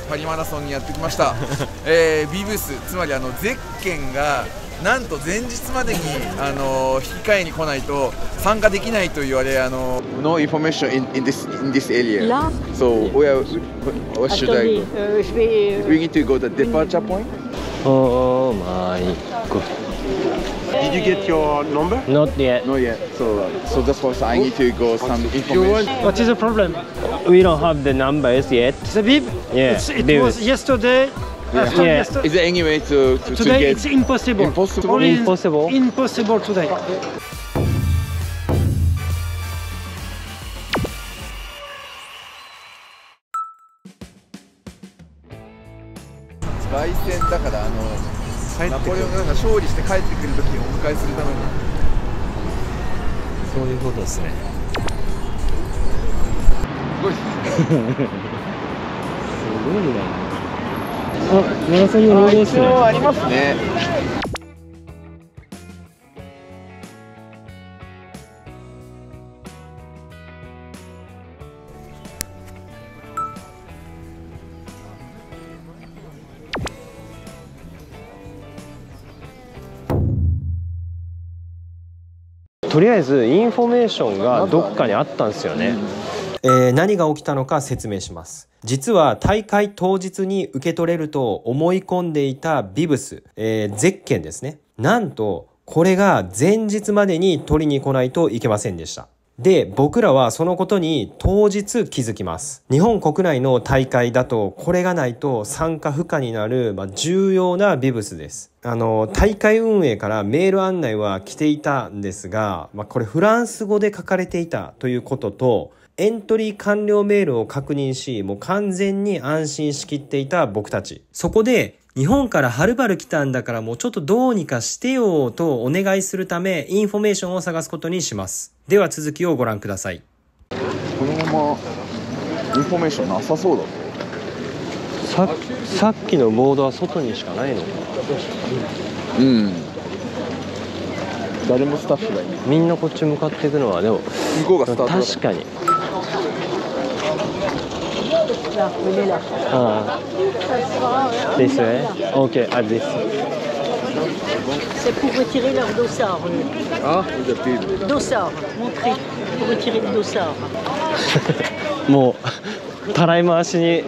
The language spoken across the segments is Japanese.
パリマラソンにやってきました。ビブス、つまりゼッケンがなんと前日までに引き換えに来ないと参加できないと言われ、No information in this area. So what should I go? We need to go to the departure point. Oh my god. Did you get your number? Not yet. Not yet. So that's why I need to go some information. What is the problem? We don't have the numbers yet. The bib? Yeah. It was yesterday. After Yeah. yesterday. Is there any way to Today get it's impossible. impossible? Only Impossible? Impossible today. 凱旋だからナポレオンが勝利して帰ってくる時をお迎えするために。 そういうことですね。 すごいですね。 すごいね。あ、マラソンのロゴですね。 一応ありますね。 とりあえずインフォメーションがどっかにあったんですよね。何が起きたのか説明します。実は大会当日に受け取れると思い込んでいたビブス、ゼッケンですね。なんとこれが前日までに取りに来ないといけませんでした。で、僕らはそのことに当日気づきます。日本国内の大会だとこれがないと参加不可になる、重要なビブスです。大会運営からメール案内は来ていたんですが、これフランス語で書かれていたということと、エントリー完了メールを確認し、もう完全に安心しきっていた僕たち。そこで、日本からはるばる来たんだからもうちょっとどうにかしてよとお願いするため、インフォメーションを探すことにします。では続きをご覧ください。 このままインフォメーションなさそうだ。 さっきのボードは外にしかないのか。 うん。誰もスタッフがいない。 みんなこっち向かっていくのはでも向こうがスタートだ。 確かに。This way? Okay, at this. C'est pour retirer leur dossard. Ah, vous avez Dossard, montrer pour retirer le dossard. もうたらい回しに。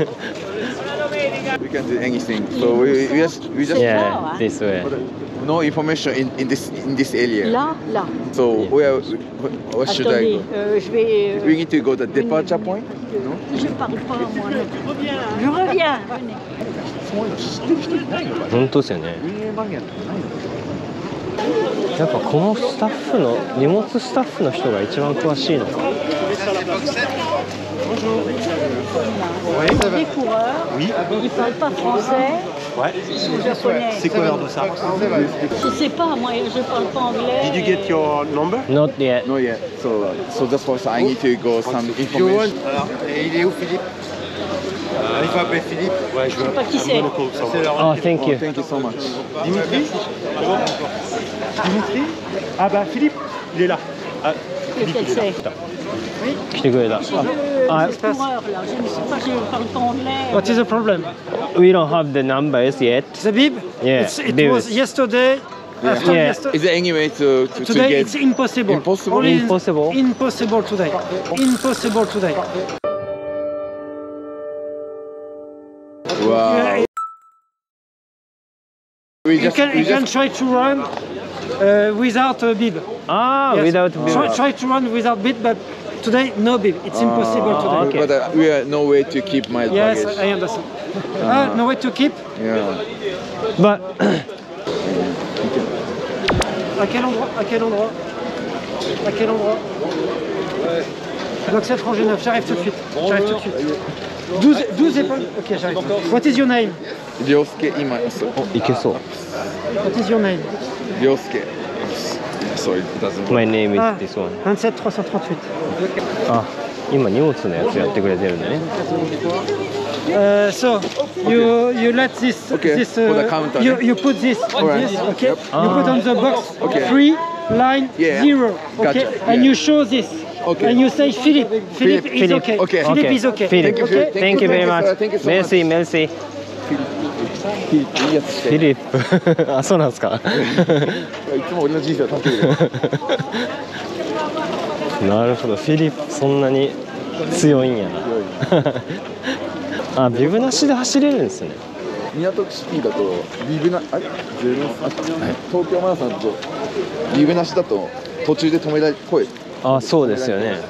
We can do anything. So we just Yeah, this way. no information in this area. Là, là. So what should I Attendez, go? je vais. We need to go to the departure point. No? Je parle pas moi. Je reviens. Venez. そういうの知ってる人いないのかな。 本当ですよね。 運営マニアってないのかやっぱこのスタッフの荷物スタッフの人が一番詳しいのか。 Des coureurs, ils parlent pas français, ils sont japonais. C'est quoi leur dossard? Je sais pas, moi je parle pas anglais. Did you get your number? Not yet. No yet. So that's why I need to go some information. Alors, et il est où Philippe? Il faut appeler Philippe. Ouais, je Je sais pas qui c'est. Oh, thank you. Thank you so much. Dimitri? Dimitri? Ah bah Philippe, il est là. Ah, Lequel c'est? 来てくれた。 J'ai le coureur là, je ne sais pas, je parle pas anglais. What is the problem? We don't have the numbers yet. The bib? Yeah, It bib. was yesterday. After Yeah. yesterday. Is there any way to Today get it's impossible. Impossible? Only Impossible? Impossible today. Impossible today. Wow. You can try to run without a bib. Ah, Yes. without bib. Try to run without bib, but today no bib. It's impossible today. okay. But we have no way to keep my Yes, luggage. I understand. No way to keep. Yeah. But À quel endroit? À quel endroit? À quel endroit? Donc 7 rangée 9, j'arrive tout de suite. J'arrive tout de suite. 12 épaules. Ok, j'arrive. What is your name? Ryosuke今いけそう。 What is your name? Ryosuke. So it doesn't My work. name Ah, is this one. 27 338. あ、今荷物のやつやってくれてるんだね。 So you let this Okay, this for the counter, you put this on Alright. this, okay? Yep. You put on the box Okay. 3 line Yeah. 0, okay? Gotcha. And Yeah. you show this. Okay. And you say Philippe. Philippe is okay. Okay. Philippe is okay. Philippe. Okay. Thank you very much. Thank you so much. メルシーメルシー。 いいやつしてフィリップ。あ、そうなんですか。 いつも俺の人生を助けてくれる。 なるほど、フィリップそんなに強いんやな。あ、ビブなしで走れるんですね。 港区シティだとビブな東京マラソンだとビブなしだと途中で止められ声。 あ、そうですよね。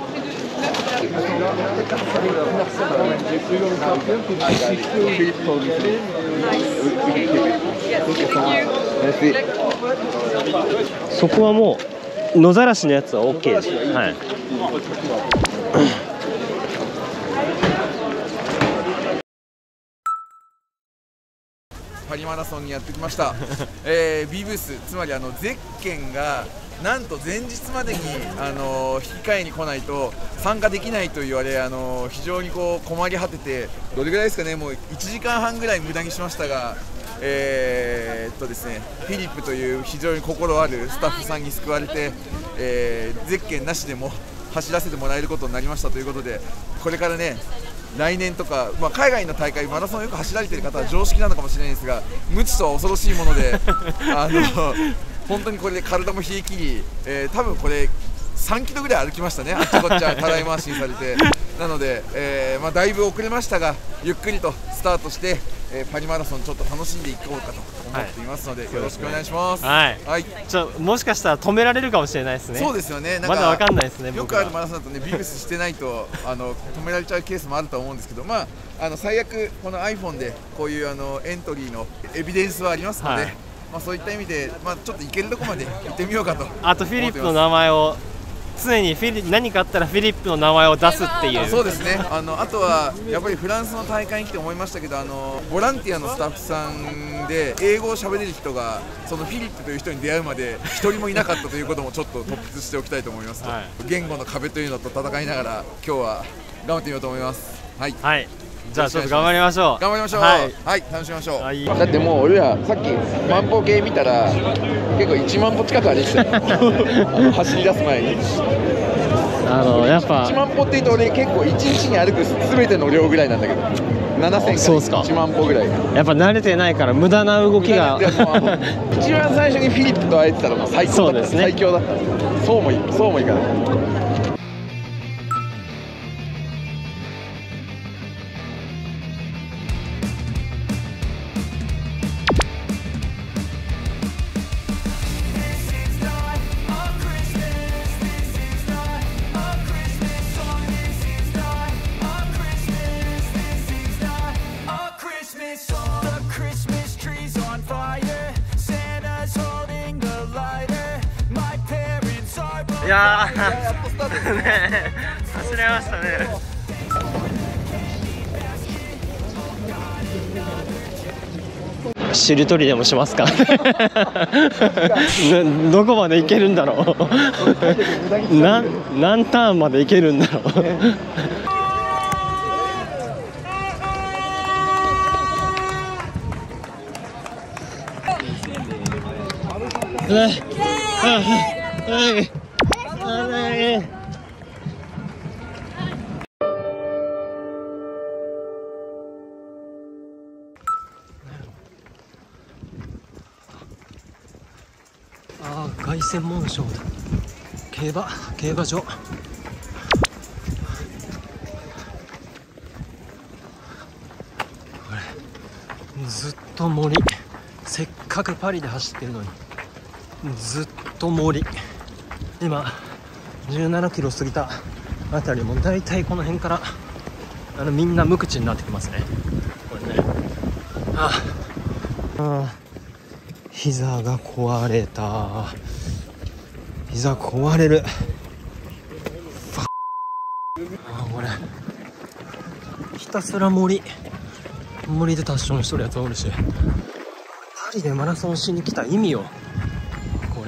そこはもう野ざらしのやつは OK です。はい。 パリマラソンにやってきました。B ブース、つまりゼッケンがなんと前日までに引き換えに来ないと参加できないと言われ、非常に困り果てて、どれぐらいですかね、もう1時間半ぐらい無駄にしましたが、ですね、フィリップという非常に心あるスタッフさんに救われて、ゼッケンなしでも走らせてもらえることになりましたということで、これからね、来年とか、海外の大会、マラソンをよく走られている方は常識なのかもしれないんですが、無知とは恐ろしいもので、本当にこれで体も冷え切り、多分これ、3キロぐらい歩きましたね、あっちこっちゃたらい回しにされて、なので、だいぶ遅れましたが、ゆっくりとスタートして、パリマラソン、ちょっと楽しんでいこうかと思っていますので、よろしくお願いします。 はい、 はい、 もしかしたら止められるかもしれないですね。 そうですよね、 まだわかんないですね。 よくあるマラソンだとね、ビブスしてないと止められちゃうケースもあると思うんですけど、最悪、この iPhone でこういうエントリーのエビデンスはありますので、はい、そういった意味で、ちょっと行けるところまで行ってみようかと。 あとフィリップの名前を常に何かあったらフィリップの名前を出すっていう。 そうですね。あとはやっぱりフランスの大会に来て思いましたけど、ボランティアのスタッフさんで英語を喋れる人がそのフィリップという人に出会うまで一人もいなかったということもちょっと突出しておきたいと思います。はい、言語の壁というのと戦いながら今日は頑張ってみようと思います。はい。はい。 じゃあちょっと頑張りましょう。 頑張りましょう。はい、はい、楽しみましょう。だってもう俺らさっき万歩計見たら結構1万歩近く歩いてたよ。走り出す前に。 やっぱ 1万歩って言うと俺結構1日に歩く全ての量ぐらいなんだけど、7000から1万歩ぐらい。 やっぱ慣れてないから無駄な動きが。 一番最初にフィリップと会えてたらもう最高だった。最強だった。そうもいかない。 いやー、ね、走れましたね。しりとりでもしますか。どこまで行けるんだろう。何ターンまで行けるんだろう。凱旋門賞だ。競馬場。これずっと森。せっかくパリで走ってるのにずっと森。今17キロ過ぎたあたりもだいたいこの辺からみんな無口になってきますね。これね。膝が壊れた。膝壊れる。これひたすら森でタッションしとるやつおるし、パリでマラソンしに来た意味よ。これ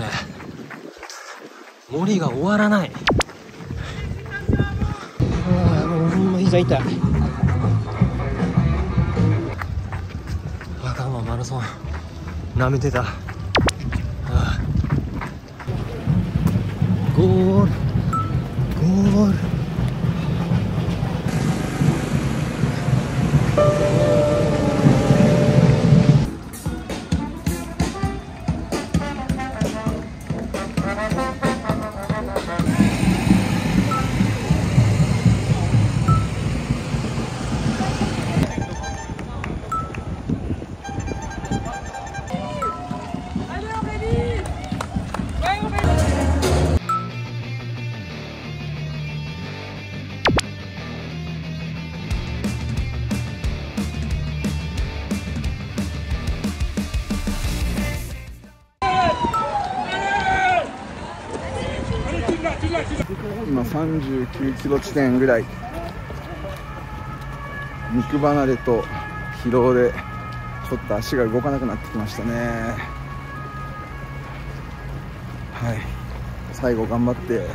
森が終わらない。もうほんま膝痛い。あかんわ、マラソンなめてた。ゴールゴール。 今39キロ地点ぐらい、肉離れと疲労でちょっと足が動かなくなってきましたね。はい、最後頑張って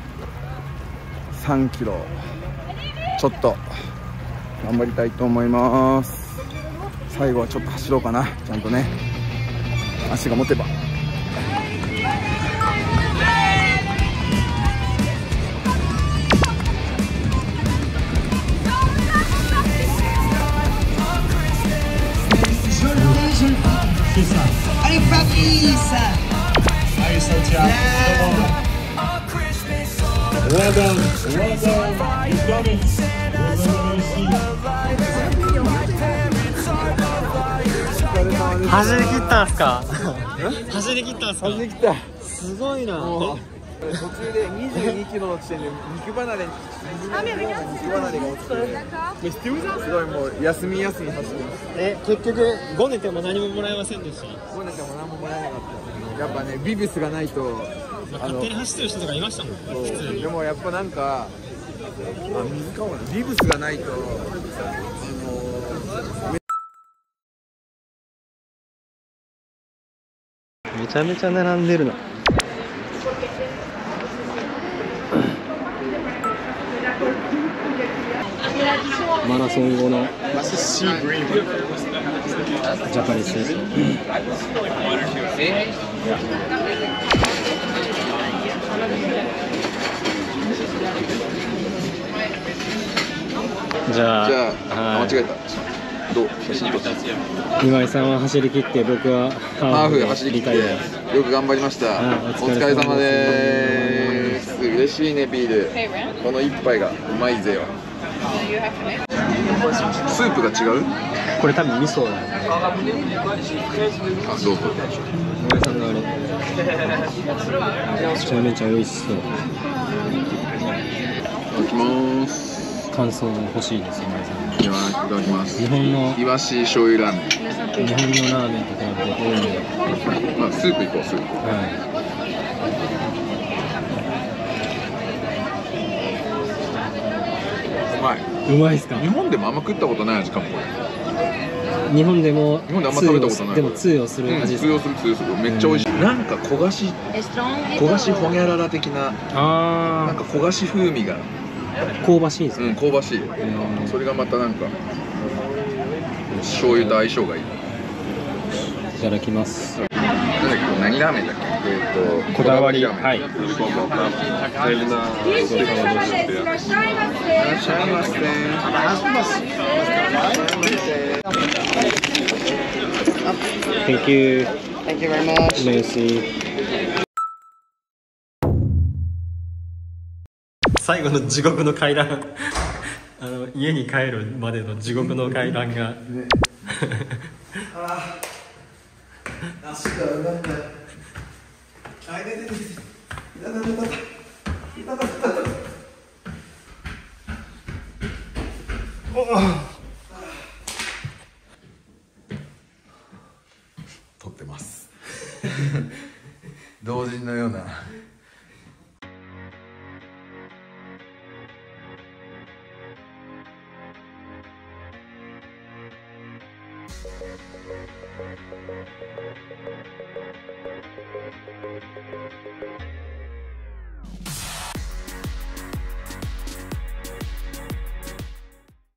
3キロちょっと頑張りたいと思います。最後はちょっと走ろうかな、ちゃんとね、足が持てば。 Allez Fabrice! Allez Santiago, well done, well done, you got it. Well done, 走り切ったんすか？走り切ったんすか？ 走り切った。 すごいな。 もう途中で22キロの地点で肉離れが落ちて、すごいもう休み走ってます。 結局ごねても何ももらえませんでした。 ごねても何ももらえなかった。やっぱね、ビブスがないと勝手に走ってる人とかいましたもん。普通に。 でもやっぱなんか水かもね、ビブスがないとめちゃめちゃ並んでるな。マラソン後のジャパニス。じゃあ、 間違えた。どう写真撮った。 今井さんは走り切って、僕はハーフで走り切ってリタイア。 よく頑張りました。お疲れ様です。嬉しいね、ビール。この一杯がうまいぜよ。スープが違う？ これ多分味噌だね。 あ、どうぞ。 今井さんのあれめちゃめちゃ美味しそう。 いただきます。 感想も欲しいです、今井さん。 いただきます。 日本のイワシ醤油ラーメン。 日本のラーメンと比べてどういうの？ まあスープいこう、スープ。うまい。 うまいですか？ 日本でもあんま食ったことない味かも。これ日本でもあんま食べたことない。 でも通用する味ですか？ 通用する。めっちゃ美味しい。なんか焦がしホニャララ的な、なんか焦がし風味が香ばしいですね。 香ばしい。それがまたなんか醤油と相性がいい。 いただきます。 何ラーメンだっけ？ こだわり。はい。Thank you. Thank you very much. Merci. 最後の地獄の階段家に帰るまでの地獄の階段が足が上がんない。あ、いたいたいたい撮ってます同人のような。